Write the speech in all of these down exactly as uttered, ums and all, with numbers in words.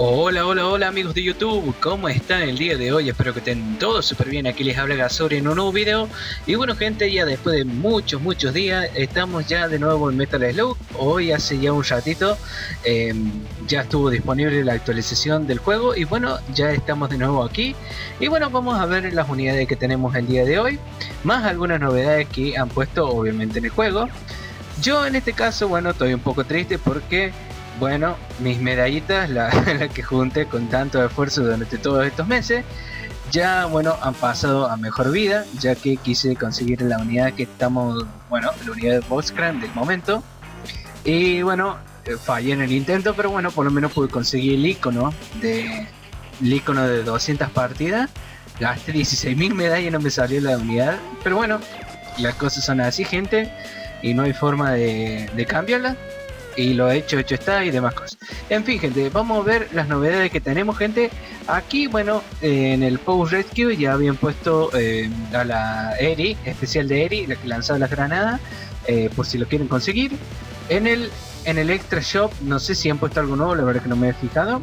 Hola, hola, hola amigos de YouTube, ¿cómo están el día de hoy? Espero que estén todos súper bien. Aquí les habla Gasori en un nuevo video. Y bueno gente, ya después de muchos, muchos días, estamos ya de nuevo en Metal Slug. Hoy hace ya un ratito eh, ya estuvo disponible la actualización del juego. Y bueno, ya estamos de nuevo aquí. Y bueno, vamos a ver las unidades que tenemos el día de hoy, más algunas novedades que han puesto obviamente en el juego. Yo en este caso, bueno, estoy un poco triste porque... bueno, mis medallitas, las la que junté con tanto esfuerzo durante todos estos meses, ya bueno, han pasado a mejor vida, ya que quise conseguir la unidad que estamos, bueno, la unidad de Boxcran del momento. Y bueno, eh, fallé en el intento, pero bueno, por lo menos pude conseguir el icono de, el icono de doscientas partidas. Gasté dieciséis mil medallas y no me salió la unidad, pero bueno, las cosas son así gente, y no hay forma de, de cambiarla. Y lo hecho, hecho está y demás cosas. En fin gente, vamos a ver las novedades que tenemos gente. Aquí bueno, eh, en el Post Rescue ya habían puesto eh, a la Eri, especial de Eri, la que lanzaba las granadas, eh, por si lo quieren conseguir. En el, en el Extra Shop no sé si han puesto algo nuevo, la verdad que no me he fijado.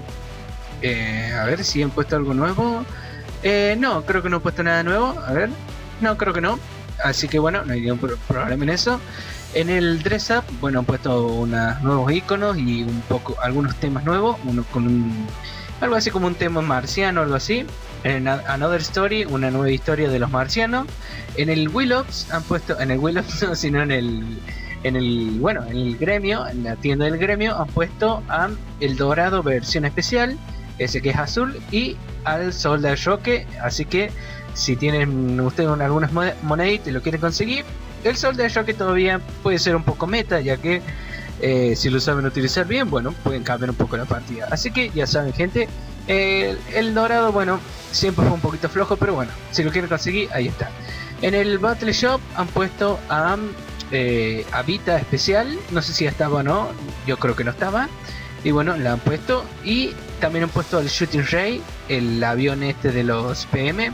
eh, A ver si han puesto algo nuevo. eh, No, creo que no han puesto nada nuevo. A ver, no, creo que no. Así que bueno, no hay ningún problema en eso. En el Dress Up, bueno, han puesto unos nuevos iconos y un poco algunos temas nuevos, uno con un, algo así como un tema marciano, algo así. En Another Story, una nueva historia de los marcianos. En el Willows han puesto, en el Willows no, sino en el, en el, bueno, en el gremio, en la tienda del gremio han puesto a el Dorado versión especial, ese que es azul, y al Sol de Roque. Así que si tienen ustedes algunas moneditas y lo quieren conseguir, el Sol de Roque todavía puede ser un poco meta, ya que eh, si lo saben utilizar bien, bueno, pueden cambiar un poco la partida. Así que ya saben gente, eh, el dorado, bueno, siempre fue un poquito flojo, pero bueno, si lo quieren conseguir, ahí está. En el Battle Shop han puesto a eh, Vita especial, no sé si estaba o no, yo creo que no estaba. Y bueno, la han puesto, y también han puesto el Shooting Ray, el avión este de los P M,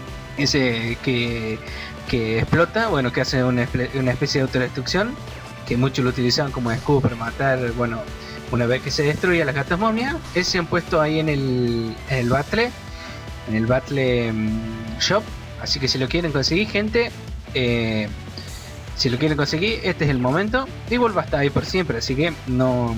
ese que... que explota, bueno, que hace una, una especie de autodestrucción, que muchos lo utilizaban como escudo para matar, bueno, una vez que se destruye las gatas momias. Ese han puesto ahí en el, en el Battle, en el Battle um, Shop, así que si lo quieren conseguir gente, eh, si lo quieren conseguir, este es el momento. Igual va a estar ahí por siempre, así que no,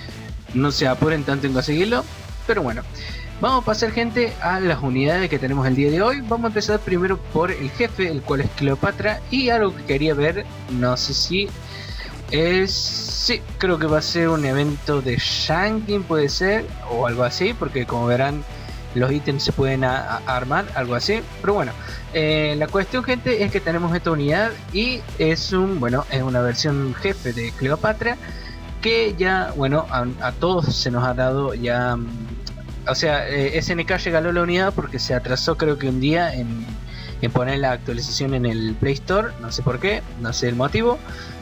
no se apuren tanto en conseguirlo, pero bueno. Vamos a pasar gente a las unidades que tenemos el día de hoy. Vamos a empezar primero por el jefe, el cual es Cleopatra. Y algo que quería ver, no sé si es... sí, creo que va a ser un evento de Shanking, puede ser, o algo así, porque como verán los ítems se pueden a, a armar, algo así. Pero bueno, eh, la cuestión gente es que tenemos esta unidad y es un, bueno, es una versión jefe de Cleopatra, que ya, bueno, a, a todos se nos ha dado ya... o sea, eh, S N K regaló la unidad porque se atrasó creo que un día en, en poner la actualización en el Play Store, no sé por qué, no sé el motivo,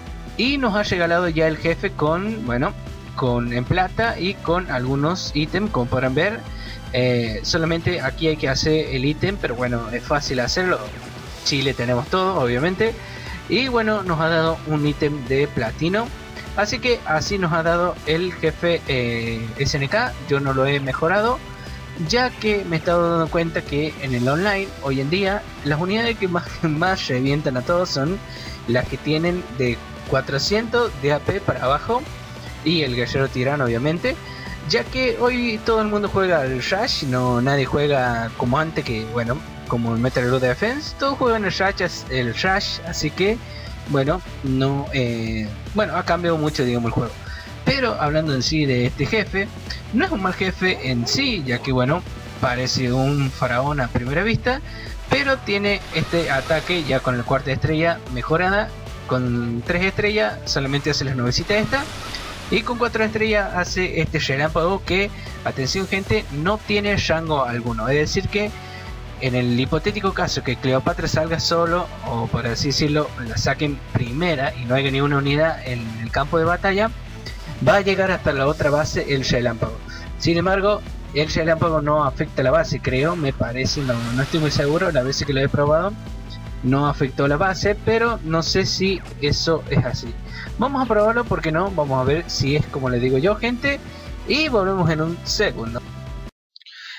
y nos ha regalado ya el jefe con, bueno, con en plata y con algunos ítems, como podrán ver. Eh, solamente aquí hay que hacer el ítem, pero bueno, es fácil hacerlo. Chile tenemos todo, obviamente, y bueno, nos ha dado un ítem de platino. Así que así nos ha dado el jefe eh, S N K. Yo no lo he mejorado, ya que me he estado dando cuenta que en el online hoy en día las unidades que más, más revientan a todos son las que tienen de cuatrocientos de A P para abajo, y el guerrero tirano obviamente, ya que hoy todo el mundo juega el Rush, no nadie juega como antes, que bueno, como el Metal Slug Defense, todos juegan el Rush, el Rush, así que bueno, no, eh, bueno, ha cambiado mucho, digamos, el juego. Pero hablando en sí de este jefe, no es un mal jefe en sí, ya que bueno, parece un faraón a primera vista, pero tiene este ataque ya con el cuarta estrella mejorada. Con tres estrellas solamente hace las nubecitas esta, y con cuatro estrellas hace este relámpago que, atención gente, no tiene rango alguno. Es decir que en el hipotético caso que Cleopatra salga solo, o por así decirlo, la saquen primera y no haya ni una unidad en el campo de batalla, va a llegar hasta la otra base el relámpago. Sin embargo, el relámpago no afecta a la base, creo, me parece, no, no estoy muy seguro, la vez que lo he probado no afectó la base, pero no sé si eso es así. Vamos a probarlo, porque no, vamos a ver si es como les digo yo gente, y volvemos en un segundo.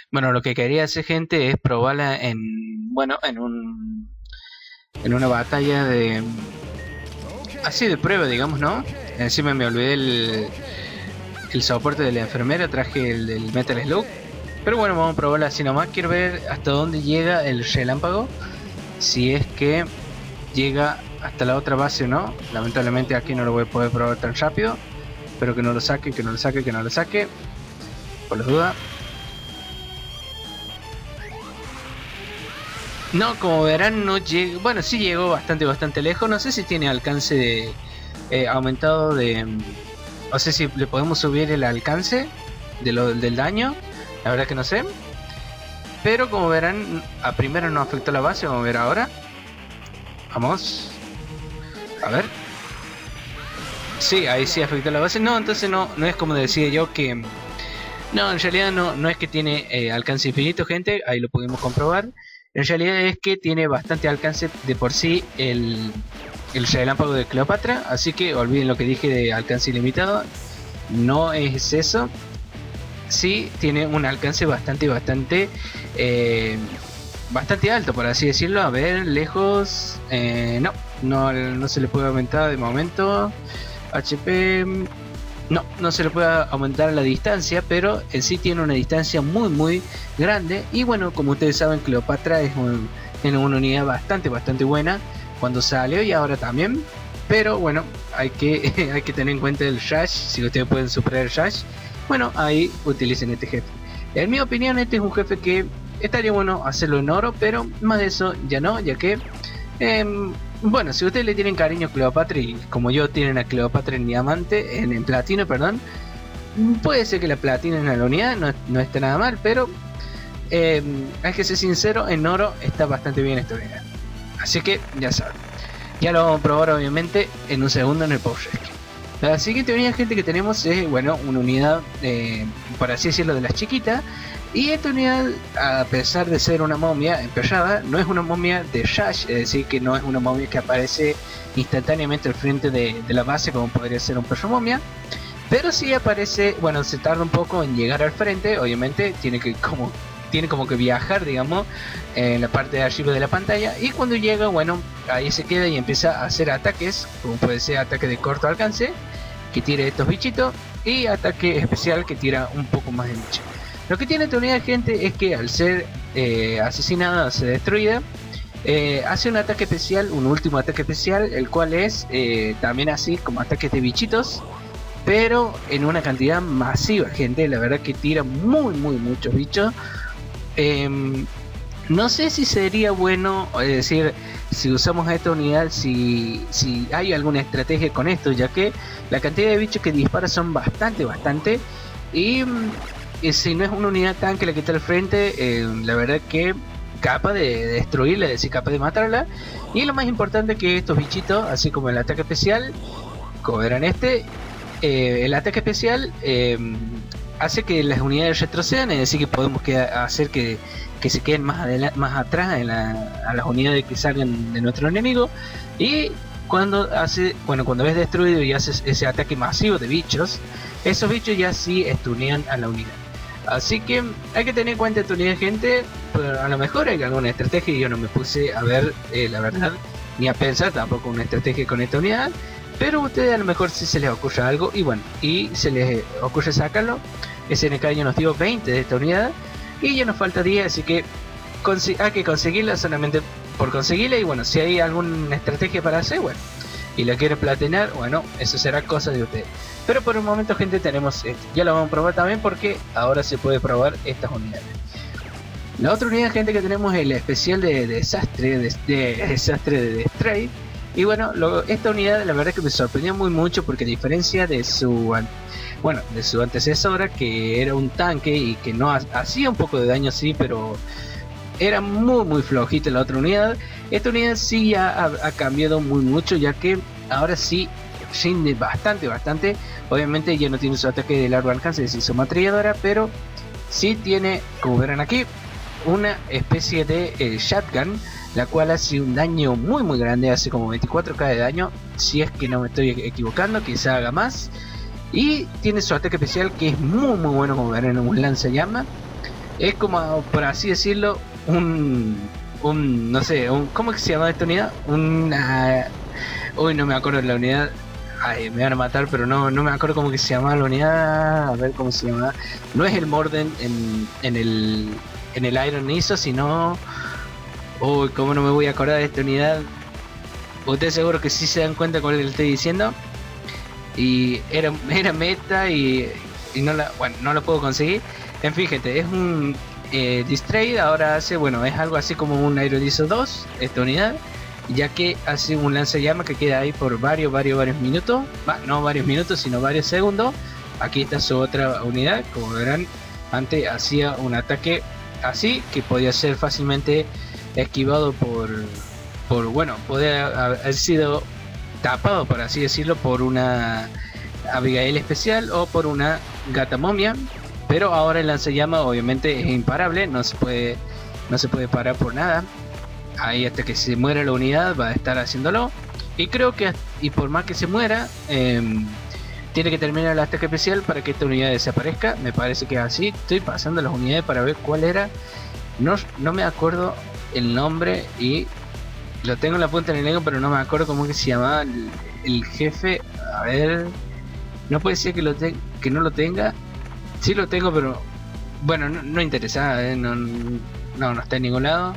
Bueno, lo que quería hacer, gente, es probarla en, bueno, en un, en una batalla de, así de prueba, digamos, ¿no? Encima me olvidé el, el soporte de la enfermera, traje el del Metal Slug. Pero bueno, vamos a probarla así nomás. Quiero ver hasta dónde llega el relámpago, si es que llega hasta la otra base o no. Lamentablemente aquí no lo voy a poder probar tan rápido. Espero que no lo saque, que no lo saque, que no lo saque, por las dudas. No, como verán, no llega. Bueno, sí llegó bastante, bastante lejos. No sé si tiene alcance de, eh, aumentado de. No sé si le podemos subir el alcance de lo, del daño. La verdad que no sé. Pero como verán, a primero no afectó la base. Vamos a ver ahora. Vamos. A ver. Sí, ahí sí afectó la base. No, entonces no, no es como decía yo que... No, en realidad no, no es que tiene eh, alcance infinito, gente. Ahí lo pudimos comprobar. En realidad es que tiene bastante alcance de por sí el, el relámpago de Cleopatra. Así que olviden lo que dije de alcance ilimitado. No es eso. Sí tiene un alcance bastante, bastante... Eh, bastante alto, por así decirlo. A ver, lejos... Eh, no, no, no se le puede aumentar de momento. H P... No, no se le puede aumentar la distancia, pero en sí tiene una distancia muy muy grande. Y bueno, como ustedes saben, Cleopatra es un, en una unidad bastante bastante buena cuando salió y ahora también. Pero bueno, hay que, hay que tener en cuenta el Rush. Si ustedes pueden superar el Rush, bueno, ahí utilicen este jefe. En mi opinión, este es un jefe que estaría bueno hacerlo en oro, pero más de eso ya no, ya que... Eh, bueno, si ustedes le tienen cariño a Cleopatra y como yo tienen a Cleopatra en diamante, en, en platino, perdón, puede ser que la platina en la unidad no, no esté nada mal, pero eh, hay que ser sincero, en oro está bastante bien esta unidad. Así que ya saben, ya lo vamos a probar obviamente en un segundo en el post rescue. La siguiente unidad, gente, que tenemos es, bueno, una unidad, eh, por así decirlo, de las chiquitas. Y esta unidad, a pesar de ser una momia empollada, no es una momia de Rush, es decir, que no es una momia que aparece instantáneamente al frente de, de la base como podría ser un perro momia. Pero sí aparece, bueno, se tarda un poco en llegar al frente, obviamente tiene que como, tiene como que viajar, digamos, en la parte de arriba de la pantalla. Y cuando llega, bueno, ahí se queda y empieza a hacer ataques, como puede ser ataque de corto alcance, que tira estos bichitos, y ataque especial que tira un poco más de bicho. Lo que tiene esta unidad, gente, es que al ser eh, asesinada o ser destruida, eh, hace un ataque especial, un último ataque especial, el cual es eh, también así como ataques de bichitos, pero en una cantidad masiva, gente. La verdad que tira muy, muy muchos bichos. Eh, no sé si sería bueno, es decir, si usamos a esta unidad, si, si hay alguna estrategia con esto, ya que la cantidad de bichos que dispara son bastante, bastante, y... Y si no es una unidad tanque la que está al frente, eh, la verdad que capaz de destruirla, es decir, capaz de matarla. Y lo más importante que estos bichitos, así como el ataque especial, como verán este, eh, el ataque especial eh, hace que las unidades retrocedan, es decir, que podemos que hacer que, que se queden más, más atrás en la, a las unidades que salgan de nuestro enemigo. Y cuando hace, bueno, cuando ves destruido y haces ese ataque masivo de bichos, esos bichos ya sí estunean a la unidad. Así que hay que tener en cuenta esta unidad, gente. Pero a lo mejor hay alguna estrategia y yo no me puse a ver, eh, la verdad, ni a pensar tampoco una estrategia con esta unidad. Pero a ustedes a lo mejor sí se les ocurre algo y bueno, y se les ocurre sacarlo. S N K ya nos dio veinte de esta unidad y ya nos falta diez, así que hay que conseguirla solamente por conseguirla. Y bueno, si hay alguna estrategia para hacer, bueno, y la quieren platinar, bueno, eso será cosa de ustedes. Pero por un momento, gente, tenemos esto. Ya lo vamos a probar también porque ahora se puede probar estas unidades. La otra unidad, gente, que tenemos es el especial de, de desastre, de, de desastre de Stray. Y bueno, lo, esta unidad la verdad es que me sorprendió muy mucho porque a diferencia de su, bueno, de su antecesora, que era un tanque y que no ha, hacía un poco de daño, sí, pero era muy muy flojita la otra unidad. Esta unidad sí ya ha, ha cambiado muy mucho, ya que ahora sí rinde bastante, bastante. Obviamente ya no tiene su ataque de largo alcance, es decir, su ametralladora, pero sí tiene, como verán aquí, una especie de eh, shotgun, la cual hace un daño muy muy grande, hace como veinticuatro K de daño, si es que no me estoy equivocando, quizá haga más. Y tiene su ataque especial que es muy muy bueno, como verán, en un lanzallamas. Es como, por así decirlo, un, un no sé, un, ¿cómo que se llama esta unidad? Una, uy, no me acuerdo de la unidad. Ay, me van a matar, pero no, no me acuerdo cómo que se llama la unidad. A ver cómo se llama. No es el Morden en, en el en el Iron I S O, sino... Uy, cómo no me voy a acordar de esta unidad. Ustedes seguro que sí se dan cuenta con lo que le estoy diciendo. Y era, era meta y, y no la, bueno, no lo puedo conseguir. En fin, gente, es un eh, Distrade. Ahora hace, bueno, es algo así como un Iron I S O dos, esta unidad, ya que hace un lanzallamas que queda ahí por varios, varios, varios minutos. Bah, no varios minutos, sino varios segundos. Aquí está su otra unidad. Como verán, antes hacía un ataque así, que podía ser fácilmente esquivado por, por bueno, podía haber sido tapado, por así decirlo, por una Abigail especial o por una gata momia. Pero ahora el lanzallamas obviamente es imparable, no se puede, no se puede parar por nada. Ahí hasta que se muera la unidad va a estar haciéndolo. Y creo que, y por más que se muera, eh, tiene que terminar el ataque especial para que esta unidad desaparezca. Me parece que es así. Estoy pasando las unidades para ver cuál era. No, no me acuerdo el nombre y lo tengo en la punta de la lengua, pero no me acuerdo cómo que se llamaba el, el jefe. A ver, no puede ser que, lo te, que no lo tenga. Sí lo tengo, pero bueno, no, no interesa, ¿eh? no, no, no está en ningún lado.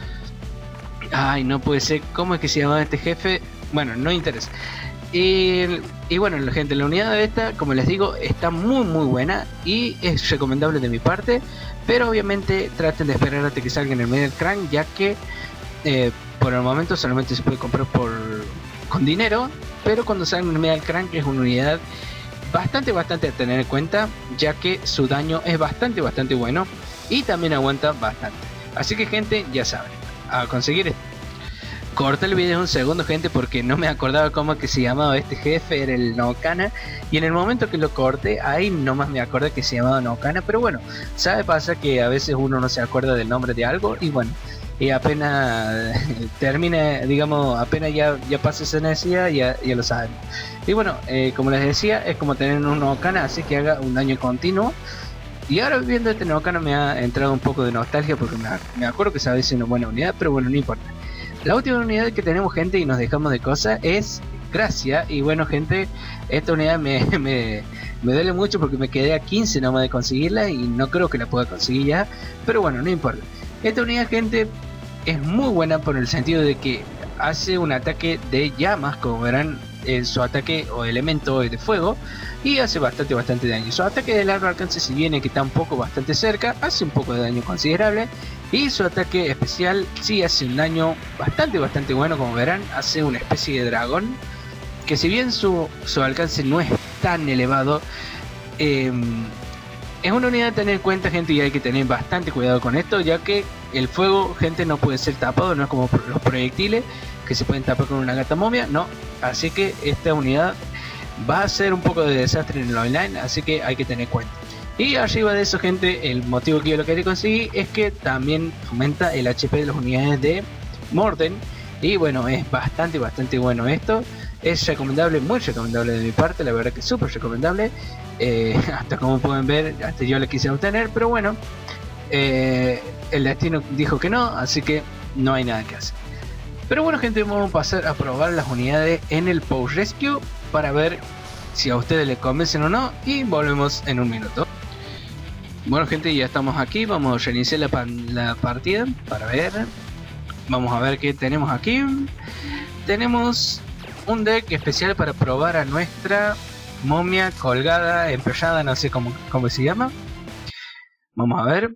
Ay, no puede ser. ¿Cómo es que se llamaba este jefe? Bueno, no interesa. Y, y bueno, la gente, la unidad de esta, como les digo, está muy muy buena y es recomendable de mi parte. Pero obviamente traten de esperar hasta que salga en el Metal Crank, ya que eh, por el momento solamente se puede comprar por con dinero. Pero cuando salga en el Metal Crank es una unidad bastante bastante a tener en cuenta, ya que su daño es bastante bastante bueno y también aguanta bastante. Así que gente, ya saben, a conseguir esto. Corté el video un segundo, gente, porque no me acordaba cómo que se llamaba este jefe, era el Nokana. Y en el momento que lo corté, ahí nomás me acordé que se llamaba Nokana. Pero bueno, sabe pasa que a veces uno no se acuerda del nombre de algo. Y bueno, y apenas termine, digamos, apenas ya, ya pase esa necesidad, ya, ya lo saben. Y bueno, eh, como les decía, es como tener un Nokana, así que haga un daño continuo. Y ahora viendo este Nokana me ha entrado un poco de nostalgia, porque me, me acuerdo que sabe ser una buena unidad, pero bueno, no importa. La última unidad que tenemos, gente, y nos dejamos de cosas, es Gracia. Y bueno, gente, esta unidad me, me, me duele mucho porque me quedé a quince nomás de conseguirla y no creo que la pueda conseguir ya. Pero bueno, no importa. Esta unidad, gente, es muy buena por el sentido de que hace un ataque de llamas, como verán en su ataque o elemento de fuego, y hace bastante bastante daño. Su ataque de largo alcance, si viene que está un poco bastante cerca, hace un poco de daño considerable. Y su ataque especial sí hace un daño bastante bastante bueno, como verán, hace una especie de dragón, que si bien su, su alcance no es tan elevado, eh, es una unidad a tener en cuenta, gente, y hay que tener bastante cuidado con esto, ya que el fuego, gente, no puede ser tapado, no es como los proyectiles que se pueden tapar con una gata momia, no. Así que esta unidad va a ser un poco de desastre en el online, así que hay que tener cuenta. Y arriba de eso, gente, el motivo que yo lo quería conseguir es que también fomenta el H P de las unidades de Morden. Y bueno, es bastante, bastante bueno esto. Es recomendable, muy recomendable de mi parte, la verdad que es súper recomendable. Eh, hasta como pueden ver, hasta yo lo quise obtener, pero bueno, eh, el destino dijo que no, así que no hay nada que hacer. Pero bueno, gente, vamos a pasar a probar las unidades en el Post Rescue para ver si a ustedes les convencen o no, y volvemos en un minuto. Bueno, gente, ya estamos aquí. Vamos a reiniciar la, la partida para ver. Vamos a ver qué tenemos aquí. Tenemos un deck especial para probar a nuestra momia colgada, empeñada, no sé cómo, cómo se llama. Vamos a ver.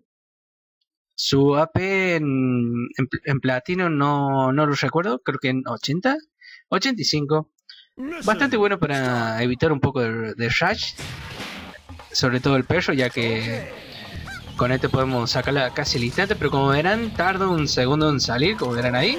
Su A P en, en, en platino no, no lo recuerdo. Creo que en ochenta, ochenta y cinco. Bastante bueno para evitar un poco de, de rush, sobre todo el perro, ya que con este podemos sacarla casi al instante, pero como verán tarda un segundo en salir, como verán ahí,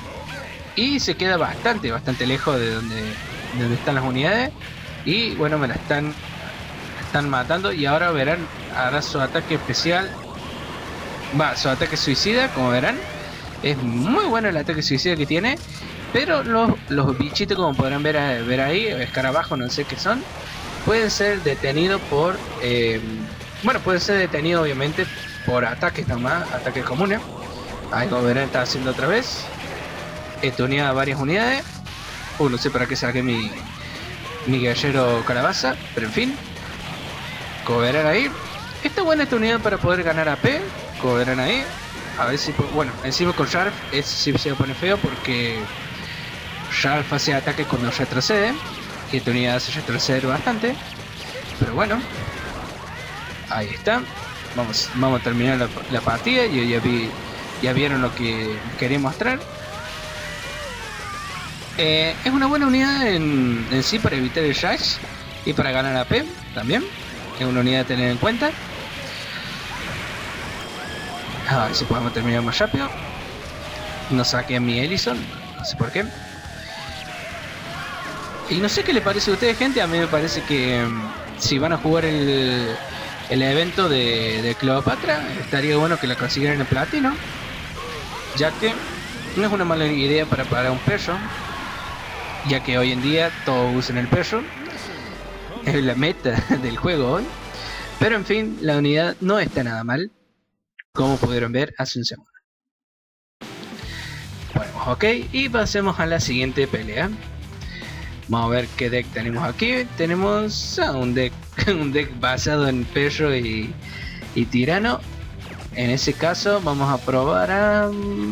y se queda bastante bastante lejos de donde, de donde están las unidades. Y bueno, me la están están matando. Y ahora verán, hará su ataque especial, va, su ataque suicida, como verán. Es muy bueno el ataque suicida que tiene. Pero los, los bichitos, como podrán ver, ver ahí, escarabajos, no sé qué son, pueden ser detenidos por... Eh, bueno, pueden ser detenidos obviamente por ataques nomás, ataques comunes. Ahí como verán está haciendo otra vez. Estuneaba varias unidades. Uh, no sé para qué saqué mi, mi guerrero calabaza, pero en fin. Como verán ahí. Está buena esta unidad para poder ganar A P. Como verán ahí. A ver si... Bueno, encima con Sharp es sí se pone feo porque Sharp hace ataque cuando retrocede. Y esta unidad hace retroceder bastante. Pero bueno. Ahí está. Vamos, vamos a terminar la, la partida. Yo ya vi... Ya vieron lo que quería mostrar. Eh, es una buena unidad en, en sí para evitar el Rush y para ganar A P también. Es una unidad a tener en cuenta. A ver si podemos terminar más rápido. No saqué a mi Ellison, no sé por qué. Y no sé qué le parece a ustedes, gente. A mí me parece que um, si van a jugar el, el evento de, de Cleopatra, estaría bueno que la consiguieran en platino, ya que no es una mala idea para pagar un perro, ya que hoy en día todos usan el perro. Es la meta del juego hoy. Pero en fin, la unidad no está nada mal, como pudieron ver hace un segundo. Bueno, ok, y pasemos a la siguiente pelea. Vamos a ver qué deck tenemos aquí. Tenemos ah, un deck un deck basado en perro y, y tirano. En ese caso vamos a probar a...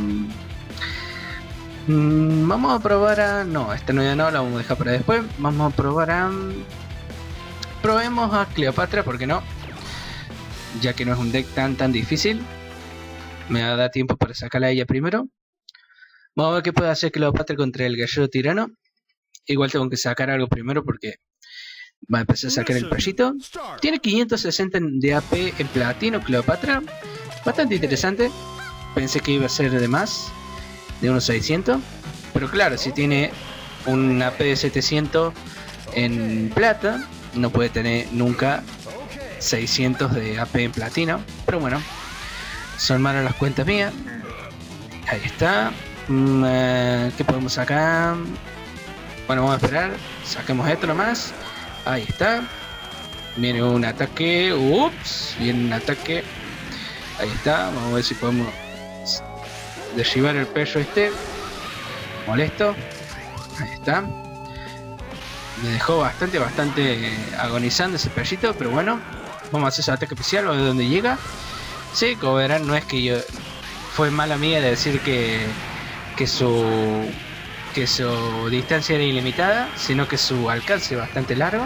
Mmm, vamos a probar a... No, esta no ya no, la vamos a dejar para después. Vamos a probar a... Probemos a Cleopatra, ¿por qué no? Ya que no es un deck tan tan difícil. Me va a dar tiempo para sacarla a ella primero. Vamos a ver qué puede hacer Cleopatra contra el guerrero tirano. Igual tengo que sacar algo primero porque va a empezar a sacar el payito. Tiene quinientos sesenta de A P en platino Cleopatra. Bastante interesante. Pensé que iba a ser de más, de unos seiscientos. Pero claro, si tiene un A P de setecientos en plata, no puede tener nunca seiscientos de A P en platino. Pero bueno, son malas las cuentas mías. Ahí está. Mm, eh, ¿Qué podemos sacar? Bueno, vamos a esperar. Saquemos esto nomás. Ahí está. Viene un ataque. Ups. Viene un ataque. Ahí está. Vamos a ver si podemos derribar el perro este. Molesto. Ahí está. Me dejó bastante, bastante agonizando ese perrito. Pero bueno. Vamos a hacer ese ataque especial. Vamos a ver dónde llega. Sí, como verán, no es que yo... Fue mala mía de decir que... Que su... que su distancia era ilimitada, sino que su alcance es bastante largo.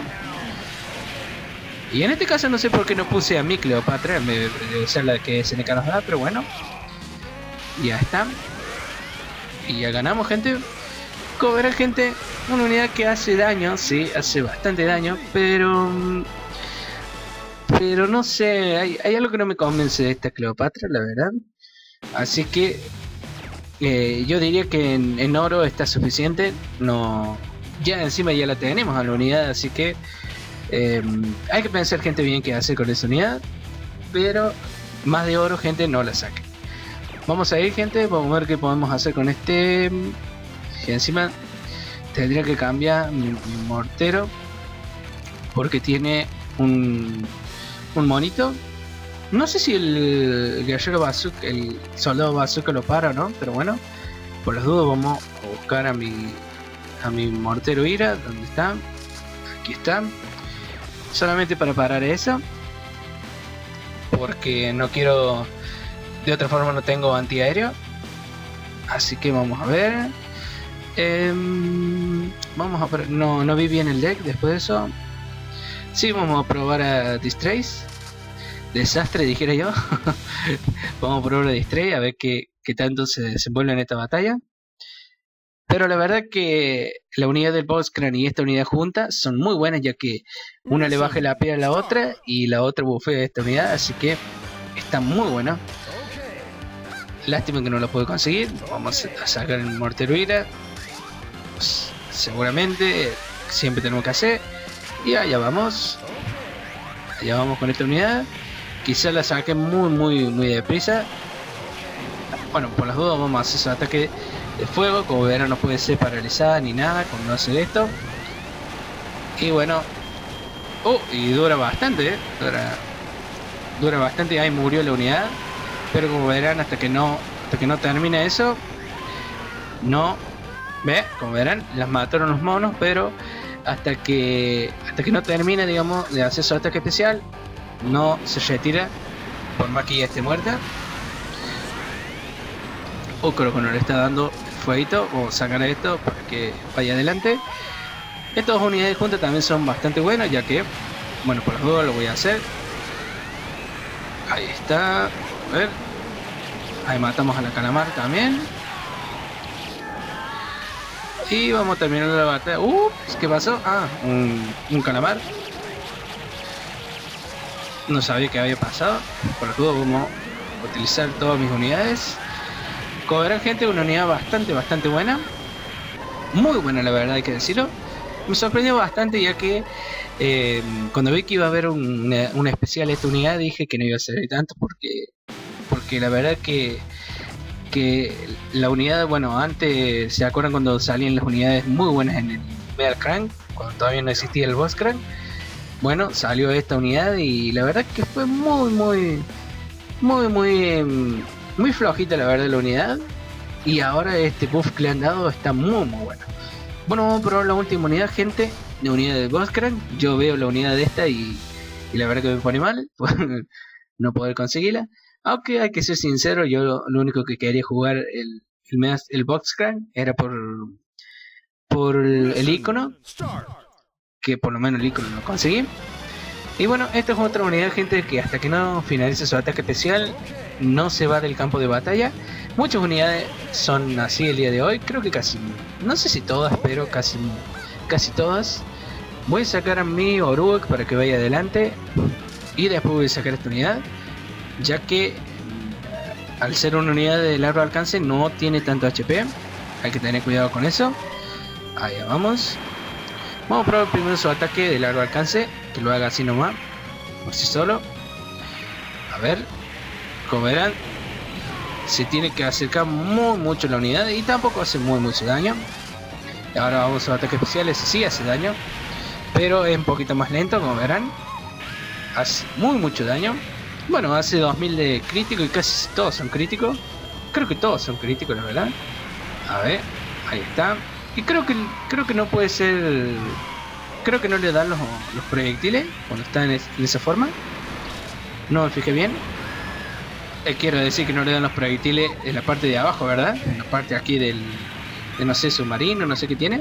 Y en este caso no sé por qué no puse a mi Cleopatra, me debe ser la que S N K nos da, pero bueno. Ya está. Y ya ganamos, gente. Como verán, gente, una unidad que hace daño, sí, hace bastante daño, pero... Pero no sé, hay, hay algo que no me convence de esta Cleopatra, la verdad. Así que... Eh, yo diría que en, en oro está suficiente. No, ya encima ya la tenemos a la unidad, así que eh, hay que pensar, gente, bien qué hacer con esa unidad. Pero más de oro, gente, no la saque. Vamos a ir, gente, vamos a ver qué podemos hacer con este. Que encima tendría que cambiar mi, mi mortero, porque tiene un, un monito. No sé si el guerrero bazooka, el soldado bazooka lo para o no, pero bueno, por las dudas vamos a buscar a mi a mi mortero ira. ¿Dónde está? Aquí está. Solamente para parar eso, porque no quiero, de otra forma no tengo antiaéreo. Así que vamos a ver. Eh, vamos a probar. No, no vi bien el deck después de eso. Sí, vamos a probar a Distrace. Desastre, dijera yo. Vamos a probar a Distray a ver qué, qué tanto se desenvuelve en esta batalla. Pero la verdad que la unidad del Volskran y esta unidad juntas son muy buenas, ya que una le baja la A P a la otra y la otra bufea esta unidad, así que está muy buena. Lástima que no la puedo conseguir. Vamos a sacar el mortero ira. Pues, seguramente siempre tenemos que hacer. Y allá vamos. Allá vamos con esta unidad. Quizás la saque muy muy muy deprisa. Bueno, por las dudas vamos a hacer ese ataque de fuego. Como verán, no puede ser paralizada ni nada cuando hace esto. Y bueno. Oh, y dura bastante, ¿eh? Dura, dura bastante. Ahí murió la unidad. pero como verán, hasta que no hasta que no termine eso, no ve, como verán, las mataron los monos, pero hasta que hasta que no termine, digamos, de hacer su ataque especial, no se retira, por más que ya esté muerta. O creo que no le está dando fueguito, o sacar esto para que vaya adelante. Estas dos unidades juntas también son bastante buenas, ya que, bueno, por las dudas lo voy a hacer. Ahí está, a ver, ahí matamos a la calamar también. Y vamos a terminar la batalla. Uh, ¿qué pasó? Ah, un, un calamar. No sabía que había pasado. Por las dudas vamos a utilizar todas mis unidades. Como verán, gente, una unidad bastante, bastante buena. Muy buena, la verdad, hay que decirlo. Me sorprendió bastante, ya que eh, cuando vi que iba a haber un, una, una especial esta unidad, dije que no iba a ser de tanto, porque porque la verdad que que la unidad, bueno, antes, ¿se acuerdan cuando salían las unidades muy buenas en el Metal Crank? Cuando todavía no existía el Boss Crank. Bueno, salió esta unidad y la verdad que fue muy, muy, muy, muy, muy flojita, la verdad, la unidad. Y ahora este buff que le han dado está muy, muy bueno. Bueno, vamos a probar la última unidad, gente, de unidad de Boss Crank. Yo veo la unidad de esta y, y la verdad que me pone mal no poder conseguirla. Aunque hay que ser sincero, yo lo, lo único que quería jugar el, el, el Boss Crank era por, por el, el icono, que por lo menos el icono lo conseguí. Y bueno, esta es otra unidad, gente, que hasta que no finalice su ataque especial no se va del campo de batalla. Muchas unidades son así el día de hoy, creo que casi, no sé si todas, pero casi, casi todas. Voy a sacar a mi Oruak para que vaya adelante y después voy a sacar esta unidad, ya que al ser una unidad de largo alcance no tiene tanto H P, hay que tener cuidado con eso. Allá vamos. Vamos a probar primero su ataque de largo alcance, que lo haga así nomás, por sí solo. A ver, como verán, se tiene que acercar muy mucho la unidad y tampoco hace muy mucho daño. Y ahora vamos a su ataque especial, ese sí hace daño, pero es un poquito más lento, como verán. Hace muy mucho daño. Bueno, hace dos mil de crítico y casi todos son críticos. Creo que todos son críticos, la verdad. A ver, ahí está. Y creo que creo que no puede ser. Creo que no le dan los, los proyectiles cuando está en, es, en esa forma. No me fijé bien. Eh, quiero decir que no le dan los proyectiles en la parte de abajo, ¿verdad? En la parte aquí del, de, no sé, submarino, no sé qué tiene.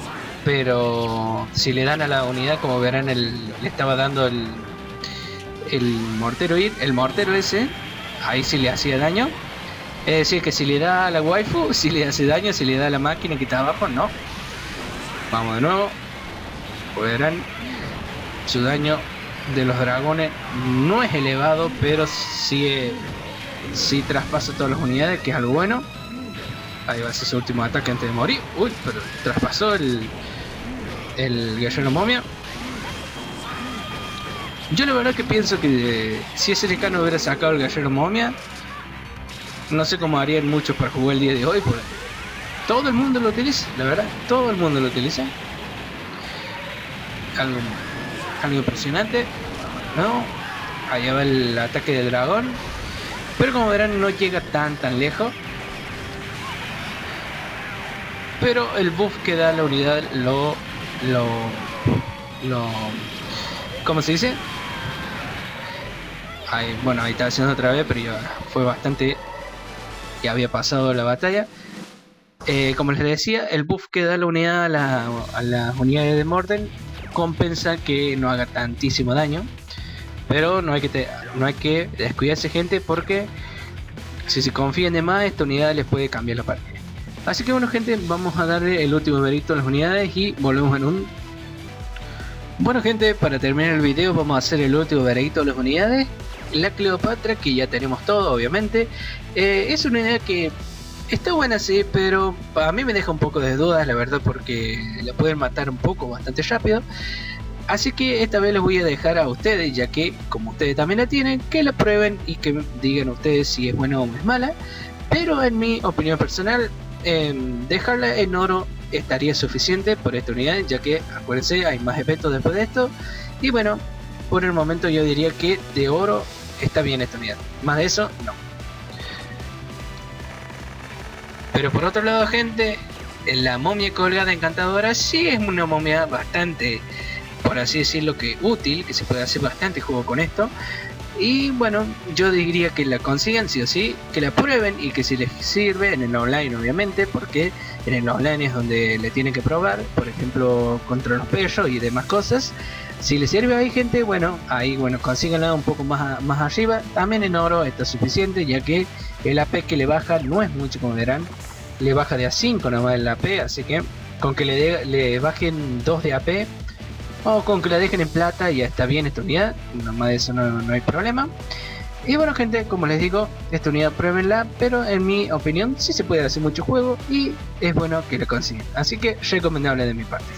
Pero si le dan a la unidad, como verán, el, le estaba dando el el mortero ir, el mortero ese, ahí sí le hacía daño. Es decir, que si le da a la waifu, si le hace daño, si le da a la máquina que está abajo, no. Vamos de nuevo. Verán, su daño de los dragones no es elevado, pero sí, sí traspasa todas las unidades, que es algo bueno. Ahí va a ser su último ataque antes de morir. Uy, pero traspasó el el guerrero momia. Yo la verdad que pienso que eh, si ese S N K no hubiera sacado el guerrero momia, no sé cómo harían muchos para jugar el día de hoy, porque todo el mundo lo utiliza, la verdad, todo el mundo lo utiliza. Algo, algo impresionante, ¿no? Allá va el ataque del dragón, pero como verán no llega tan tan lejos. Pero el buff que da la unidad lo, lo, lo, ¿cómo se dice? Ahí, bueno, ahí está haciendo otra vez, pero ya fue bastante, ya había pasado la batalla. Eh, como les decía, el buff que da la unidad a, la, a las unidades de Morden compensa que no haga tantísimo daño, pero no hay que te, no hay que descuidarse, gente, porque si se confían de más, esta unidad les puede cambiar la partida. Así que bueno, gente, vamos a darle el último veredicto a las unidades y volvemos en un... Bueno, gente, para terminar el video vamos a hacer el último veredicto de las unidades. La Cleopatra, que ya tenemos todo, obviamente, eh, es una unidad que está buena, sí, pero a mí me deja un poco de dudas, la verdad, porque la pueden matar un poco, bastante rápido. Así que esta vez les voy a dejar a ustedes, ya que como ustedes también la tienen, que la prueben y que digan ustedes si es buena o es mala. Pero en mi opinión personal, eh, dejarla en oro estaría suficiente por esta unidad, ya que acuérdense, hay más eventos después de esto. Y bueno, por el momento yo diría que de oro está bien esta unidad, más de eso no. Pero por otro lado, gente, la momia colgada encantadora sí es una momia bastante, por así decirlo, que útil, que se puede hacer bastante juego con esto. Y bueno, yo diría que la consigan sí o sí, que la prueben y que si les sirve en el online, obviamente, porque en el online es donde le tienen que probar, por ejemplo, contra los perros y demás cosas. Si les sirve ahí, gente, bueno, ahí bueno, consíganla un poco más, a, más arriba. También en oro está suficiente, ya que el A P que le baja no es mucho, como verán. Le baja de a cinco nomás el A P, así que con que le, de, le bajen dos de A P o con que la dejen en plata ya está bien esta unidad, nomás de eso no, no hay problema. Y bueno, gente, como les digo, esta unidad pruébenla, pero en mi opinión sí se puede hacer mucho juego y es bueno que la consigan, así que recomendable de mi parte.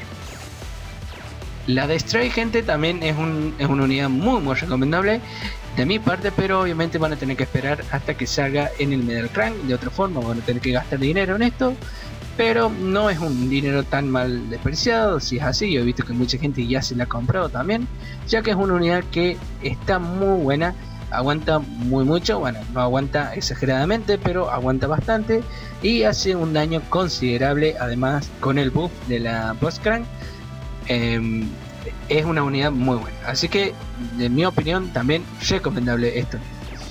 La de Stray, gente, también es, un, es una unidad muy muy recomendable de mi parte, pero obviamente van a tener que esperar hasta que salga en el Medal Crank. De otra forma van a tener que gastar dinero en esto, pero no es un dinero tan mal desperdiciado. Si es así, yo he visto que mucha gente ya se la ha comprado también, ya que es una unidad que está muy buena, aguanta muy mucho, bueno, no aguanta exageradamente, pero aguanta bastante y hace un daño considerable. Además, con el buff de la Boss Crank, eh, es una unidad muy buena, así que en mi opinión también recomendable esto.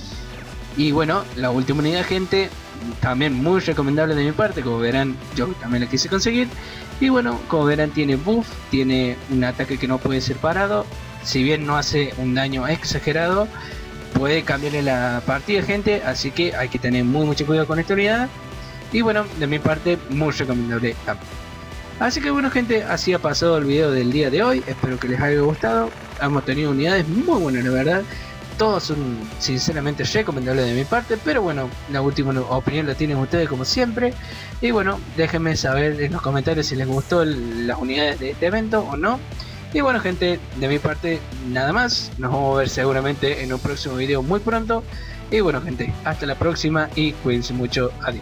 Y bueno, la última unidad, gente, también muy recomendable de mi parte. Como verán, yo también la quise conseguir. Y bueno, como verán, tiene buff, tiene un ataque que no puede ser parado. Si bien no hace un daño exagerado, puede cambiarle la partida, gente, así que hay que tener muy mucho cuidado con esta unidad. Y bueno, de mi parte, muy recomendable también. Así que bueno, gente, así ha pasado el video del día de hoy. Espero que les haya gustado. Hemos tenido unidades muy buenas, la verdad. Todos son sinceramente recomendables de mi parte, pero bueno, la última opinión la tienen ustedes como siempre. Y bueno, déjenme saber en los comentarios si les gustó el, las unidades de este evento o no. Y bueno, gente, de mi parte nada más. Nos vamos a ver seguramente en un próximo video muy pronto. Y bueno, gente, hasta la próxima y cuídense mucho. Adiós.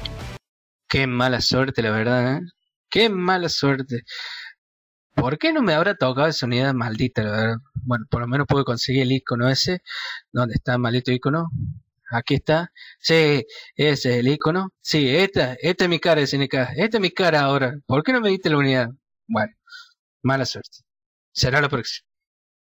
Qué mala suerte, la verdad, ¿eh? Qué mala suerte. ¿Por qué no me habrá tocado esa unidad maldita, la verdad? Bueno, por lo menos puedo conseguir el icono ese. ¿Dónde está el maldito icono? Aquí está. Sí, ese es el icono. Sí, esta, esta es mi cara, S N K. Esta es mi cara ahora. ¿Por qué no me diste la unidad? Bueno, mala suerte. Será la próxima.